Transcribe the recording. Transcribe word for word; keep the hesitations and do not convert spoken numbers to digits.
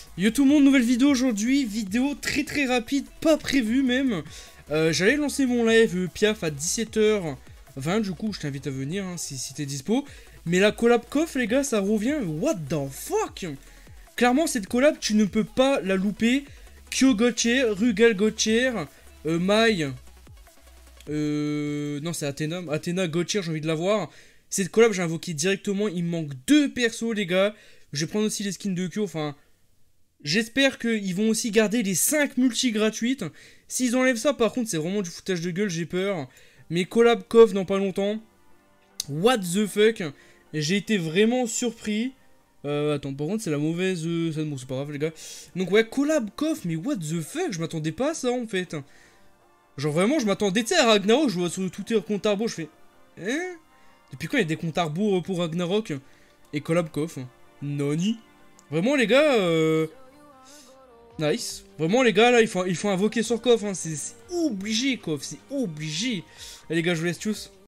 Yo tout le monde, nouvelle vidéo aujourd'hui, vidéo très très rapide, pas prévue même. Euh, J'allais lancer mon live euh, Piaf à dix-sept heures vingt, du coup je t'invite à venir hein, si, si t'es dispo. Mais la collab Koff les gars, ça revient, what the fuck. Clairement cette collab, tu ne peux pas la louper. Kyo Gotcher, Rugal Gotcher, euh, Mai, euh, non c'est Athéna, Athéna Gotcher, j'ai envie de la voir. Cette collab j'ai invoqué directement, il me manque deux persos les gars. Je vais prendre aussi les skins de Kyo, enfin... J'espère qu'ils vont aussi garder les cinq multi gratuites. S'ils enlèvent ça, par contre, c'est vraiment du foutage de gueule, j'ai peur. Mais collab Koff dans pas longtemps. What the fuck. J'ai été vraiment surpris. Euh, attends, par contre, c'est la mauvaise... Euh, ça, bon, c'est pas grave, les gars. Donc, ouais, collab Koff, mais what the fuck. Je m'attendais pas à ça, en fait. Genre, vraiment, je m'attendais, tu sais, à Ragnarok, je vois sur tout les comptes à rebours, je fais... Hein? Depuis quand il y a des comptes à rebours pour Ragnarok? Et collab Koff. Noni. Vraiment, les gars... Euh... Nice. Vraiment les gars là il faut, il faut invoquer sur Koff hein. C'est obligé Koff, c'est obligé. Allez les gars je vous laisse tous.